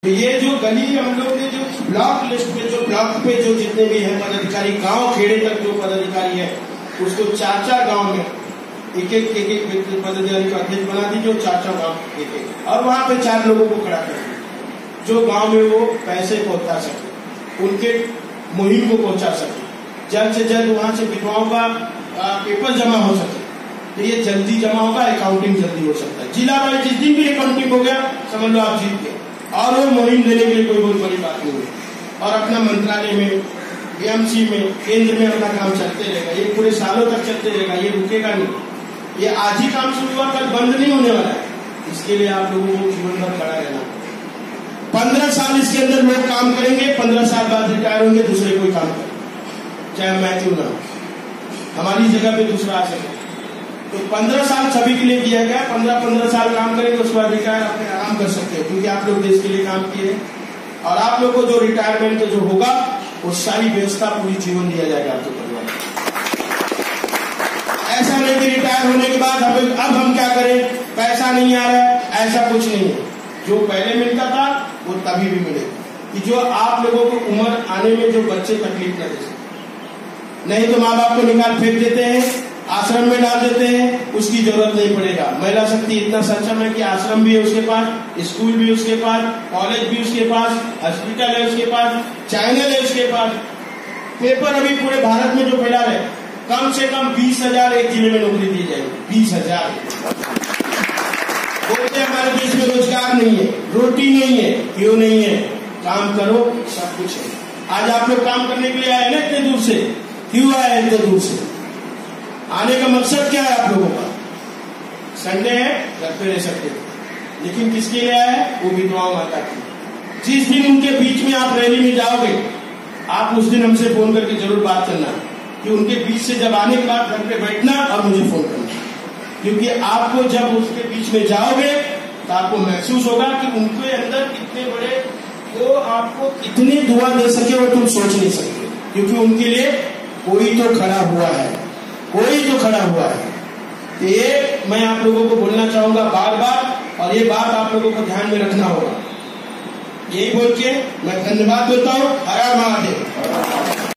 ये जो गली हम लोग ने जो ब्लॉक लिस्ट में जो ब्लॉक पे जो जितने भी है पदाधिकारी, गांव खेड़े तक जो पदाधिकारी है, उसको 4-4 गांव में एक पदाधिकारी का अध्यक्ष बना दीजिए, 4-4 गांव एक, और वहां पे 4 लोगों को खड़ा कर दीजिए जो गांव में वो पैसे पहुंचा सके, उनके मुहिम को पहुंचा सके, जल्द से जल्द वहां से विधवाओं का पेपर जमा हो सके, तो ये जल्दी जमा होगा, अकाउंटिंग जल्दी हो सकता है। जिला वाले जिस दिन भी अकाउंटिंग हो गया समझ लो आप जीत गए, और वो मुहिम देने के लिए कोई बहुत बड़ी बात नहीं है। और अपना मंत्रालय में, बीएमसी में, केंद्र में अपना काम चलते रहेगा, ये पूरे सालों तक चलते रहेगा, ये रुकेगा नहीं। ये आज ही काम शुरू हुआ, कल बंद नहीं होने वाला है। इसके लिए आप लोगों को जीवन भर खड़ा रहना। 15 साल इसके अंदर लोग काम करेंगे, 15 साल बाद रिटायर होंगे, दूसरे कोई काम करें, चाहे मैं क्यों ना, हमारी जगह पे दूसरा आ सके। तो 15 साल सभी के लिए दिया गया, 15 साल काम करेंगे, उसके बाद रिटायर अपने आराम कर सकते हैं, क्योंकि आप लोग देश के लिए काम किए। और आप लोग को जो रिटायरमेंट जो होगा वो सारी व्यवस्था पूरी जीवन दिया जाएगा आपके परिवार। ऐसा नहीं कि रिटायर होने के बाद अब हम क्या करें, पैसा नहीं आ रहा है, ऐसा कुछ नहीं है। जो पहले मिलता था वो तभी भी मिलेगा, कि जो आप लोगों को उम्र आने में जो बच्चे तकलीफ न दे सके। नहीं तो माँ बाप को निकाल फेंक देते हैं, आश्रम में डाल देते हैं, उसकी जरूरत नहीं पड़ेगा। महिला शक्ति इतना सक्षम है कि आश्रम भी है उसके पास, स्कूल भी उसके पास, कॉलेज भी उसके पास, हॉस्पिटल है उसके पास, चैनल है उसके पास। पेपर अभी पूरे भारत में जो फैला रहे, कम से कम 20,000 एक जिले में नौकरी दी जाएगी, 20,000। बोलते हमारे देश में रोजगार नहीं है, रोटी नहीं है, क्यों नहीं है? काम करो, सब कुछ है। आज आप लोग काम करने के लिए आए ना इतने दूर से, क्यों आए इतने दूर से? आने का मकसद क्या है आप लोगों का? संडे है, घर पे रह सकते थे, लेकिन किसके लिए आया है? वो विधवा माता की। जिस दिन उनके बीच में आप रैली में जाओगे, आप उस दिन हमसे फोन करके जरूर बात करना, कि उनके बीच से जब आने के बाद घर पे बैठना और मुझे फोन करना, क्योंकि आपको जब उसके बीच में जाओगे तो आपको महसूस होगा कि उनके अंदर कितने बड़े, वो आपको कितनी दुआ दे सके वो तुम सोच नहीं सकते, क्योंकि उनके लिए कोई तो खड़ा हुआ है, कोई तो खड़ा हुआ है। तो ये मैं आप लोगों को बोलना चाहूंगा बार बार, और ये बात आप लोगों को ध्यान में रखना होगा। यही बोल के मैं धन्यवाद देता हूँ। हर हर महादेव।